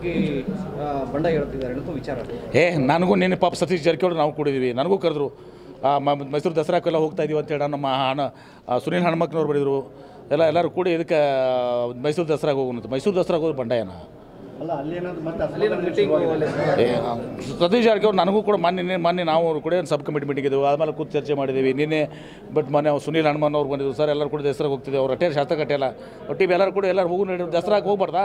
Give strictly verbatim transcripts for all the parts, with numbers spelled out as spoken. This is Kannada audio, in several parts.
ಹೋಗಿ ಬಂಡಾಯ ಹೇಳ್ತಿದ್ದಾರೆ ಅನ್ನೋ ವಿಚಾರ. ಏ ನನಗೂ ನಿನ್ನೆ ಪಾಪ ಸತೀಶ್ ಜಾರಕಿಹೊಳಿ ನಾವು ಕೂಡಿದ್ವಿ, ನನಗೂ ಕರೆದ್ರು ಮೈಸೂರು ದಸರಾಕ್ಕೆಲ್ಲ ಹೋಗ್ತಾ ಇದೀವಿ ಅಂತೇಳಿ ನಮ್ಮ ಹಣ ಸುನೀಲ್ ಹನುಮಕ್ಕನವ್ರು ಬರೆದರು ಎಲ್ಲ ಎಲ್ಲರೂ ಕೂಡಿ ಇದಕ್ಕೆ ಮೈಸೂರು ದಸರಾಗೆ ಹೋಗೋಣ. ಮೈಸೂರು ದಸರಾಗೆ ಹೋಗಿ ಬಂಡಾಯನ ಏ ಸತೀಶ್ ಜಾರಕಿಹೊಳಿ ನನಗೂ ಕೂಡ ಮೊನ್ನೆ ಮೊನ್ನೆ ನಾವು ಕೂಡ ಸಬ್ ಕಮಿಟಿ ಮೀಟಿಂಗ್ ಇದ್ದೆವು, ಆದಮೇಲೆ ಕೂತು ಚರ್ಚೆ ಮಾಡಿದ್ದೀವಿ ನಿನ್ನೆ. ಬಟ್ ಮೊನ್ನೆ ಸುನೀಲ್ ಹನುಮನ್ ಅವ್ರು ಬಂದಿದ್ರು, ಸರ್ ಎಲ್ಲರೂ ಕೂಡ ದಸರಾಗೆ ಹೋಗ್ತಿದ್ದೆ, ಅವ್ರು ಅಟ್ಟೆ ಶಾಸ್ತ್ರ ಕಟ್ಟೆಲ್ಲ ಒಟ್ಟಿಗೆ ಎಲ್ಲರೂ ಕೂಡ ಎಲ್ಲರೂ ಹೋಗಿ ನೋಡಿ ದಸರಾಗೆ ಹೋಗ್ಬಾರ್ದಾ?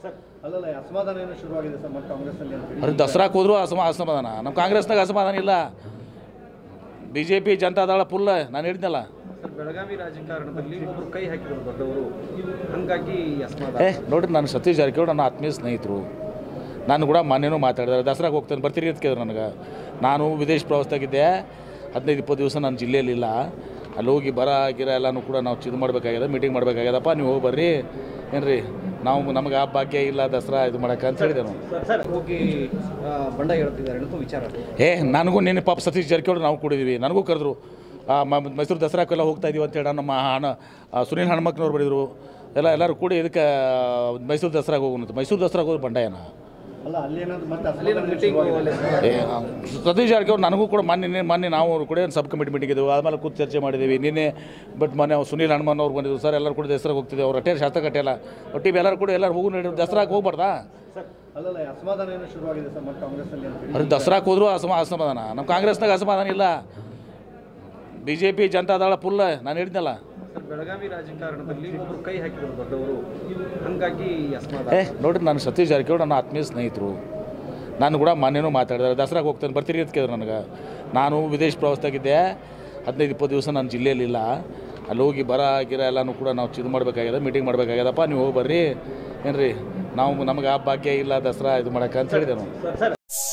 ಅದು ದಸರಾಕ್ಕೆ ಹೋದ್ರು ಅಸಮ ಅಸಮಾಧಾನ, ನಮ್ಮ ಕಾಂಗ್ರೆಸ್ನಾಗ ಅಸಮಾಧಾನ ಇಲ್ಲ. B J P Janata Dal full ನಾನು ಹೇಳಿದ್ನಲ್ಲ, ಬೆಳಗಾವಿ ರಾಜಕಾರಣದಲ್ಲಿ ಒಬ್ಬರು ಕೈ ಹಾಕಿದ್ರು ದೊಡ್ಡವರು, ಹಾಗಾಗಿ ಏ ನೋಡ್ರಿ ನಾನು ಸತೀಶ್ ಜಾರಕಿಹೊಳಿ ನನ್ನ ಆತ್ಮೀಯ ಸ್ನೇಹಿತರು, ನಾನು ಕೂಡ ಮೊನ್ನೆನೂ ಮಾತಾಡಿದ್ದಾರೆ ದಸರಾಗೆ ಹೋಗ್ತೇನೆ ಬರ್ತೀರಿ ಅಂತ ಕೇಳಿದ್ರು ನನಗೆ. ನಾನು ವಿದೇಶ ಪ್ರವಾಸದಾಗಿದ್ದೆ, ಹದಿನೈದು ಇಪ್ಪತ್ತು ದಿವಸ ನಾನು ಜಿಲ್ಲೆಯಲ್ಲಿಲ್ಲ, ಅಲ್ಲಿ ಹೋಗಿ ಬರ ಗಿರ ಎಲ್ಲನೂ ಕೂಡ ನಾವು ಇದು ಮಾಡಬೇಕಾಗ್ಯದ, ಮೀಟಿಂಗ್ ಮಾಡಬೇಕಾಗ್ಯದಪ್ಪ, ನೀವು ಹೋಗಿ ಬರ್ರಿ ಏನ್ರಿ, ನಾವು ನಮಗೆ ಆ ಭಾಗ್ಯ ಇಲ್ಲ ದಸರಾ ಇದು ಮಾಡೋಕೆ ಅಂತ ಹೇಳಿದೆ ನಾವು. ಹೋಗಿ ಬಂಡಾಯ ಹೇಳ್ತಿದ್ದಾರೆ ಅನ್ನೋ ವಿಚಾರ. ಏ ನನಗೂ ನಿನ್ನೆ ಪಾಪ ಸತೀಶ್ ಜಾರಕಿಹೊಳಿ ನಾವು ಕೂಡಿದ್ವಿ, ನನಗೂ ಕರೆದ್ರು ಮೈಸೂರು ದಸರಾಕ್ಕೆಲ್ಲ ಹೋಗ್ತಾ ಇದೀವಿ ಅಂತೇಳಿ ನಮ್ಮ ಹಣ ಸುನೀಲ್ ಹನುಮಕ್ಕನವ್ರು ಬರೆದರು ಎಲ್ಲ ಎಲ್ಲರೂ ಕೂಡಿ ಇದಕ್ಕೆ ಮೈಸೂರು ದಸರಾಗೆ ಹೋಗೋಣ. ಮೈಸೂರು ದಸರಾಗೆ ಹೋಗಿ ಬಂಡಾಯನ ಏ ಸತೀಶ್ ಜಾರಕಿಹೊಳಿ ನನಗೂ ಕೂಡ ಮೊನ್ನೆ ಮೊನ್ನೆ ನಾವು ಕೂಡ ಸಬ್ ಕಮಿಟಿ ಮೀಟಿಂಗ್ ಇದ್ದೆವು, ಆದಮೇಲೆ ಕೂತು ಚರ್ಚೆ ಮಾಡಿದ್ದೀವಿ ನಿನ್ನೆ. ಬಟ್ ಮೊನ್ನೆ ಸುನೀಲ್ ಹನುಮನ್ ಅವ್ರು ಬಂದಿದ್ರು, ಸರ್ ಎಲ್ಲರೂ ಕೂಡ ದಸರಾಗೆ ಹೋಗ್ತಿದ್ದೆ, ಅವ್ರು ಅಟ್ಟೆ ಶಾಸ್ತ್ರ ಕಟ್ಟೆಲ್ಲ ಒಟ್ಟಿಗೆ ಎಲ್ಲರೂ ಕೂಡ ಎಲ್ಲರೂ ಹೋಗಿ ನೋಡಿ ದಸರಾಗೆ ಹೋಗ್ಬಾರ್ದಾ? ಅದು ದಸರಾಕ್ಕೆ ಹೋದ್ರು ಅಸಮ ಅಸಮಾಧಾನ, ನಮ್ಮ ಕಾಂಗ್ರೆಸ್ನಾಗ ಅಸಮಾಧಾನ ಇಲ್ಲ. B J P Janata Dal full ನಾನು ಹೇಳಿದ್ನಲ್ಲ, ಬೆಳಗಾವಿ ರಾಜಕಾರಣದಲ್ಲಿ ಒಬ್ಬರು ಕೈ ಹಾಕಿದ್ರು ದೊಡ್ಡವರು, ಹಾಗಾಗಿ ಏ ನೋಡ್ರಿ ನಾನು ಸತೀಶ್ ಜಾರಕಿಹೊಳಿ ನನ್ನ ಆತ್ಮೀಯ ಸ್ನೇಹಿತರು, ನಾನು ಕೂಡ ಮೊನ್ನೆನೂ ಮಾತಾಡಿದ್ದಾರೆ ದಸರಾಗೆ ಹೋಗ್ತೇನೆ ಬರ್ತೀರಿ ಅಂತ ಕೇಳಿದ್ರು ನನಗೆ. ನಾನು ವಿದೇಶ ಪ್ರವಾಸದಾಗಿದ್ದೆ, ಹದಿನೈದು ಇಪ್ಪತ್ತು ದಿವಸ ನಾನು ಜಿಲ್ಲೆಯಲ್ಲಿಲ್ಲ, ಅಲ್ಲಿ ಹೋಗಿ ಬರ ಗಿರ ಎಲ್ಲನೂ ಕೂಡ ನಾವು ಇದು ಮಾಡಬೇಕಾಗ್ಯದ, ಮೀಟಿಂಗ್ ಮಾಡಬೇಕಾಗ್ಯದಪ್ಪ, ನೀವು ಹೋಗಿ ಬರ್ರಿ ಏನ್ರಿ, ನಾವು ನಮಗೆ ಆ ಭಾಗ್ಯ ಇಲ್ಲ ದಸರಾ ಇದು ಮಾಡೋಕೆ ಅಂತ ಹೇಳಿದೆ ನಾವು.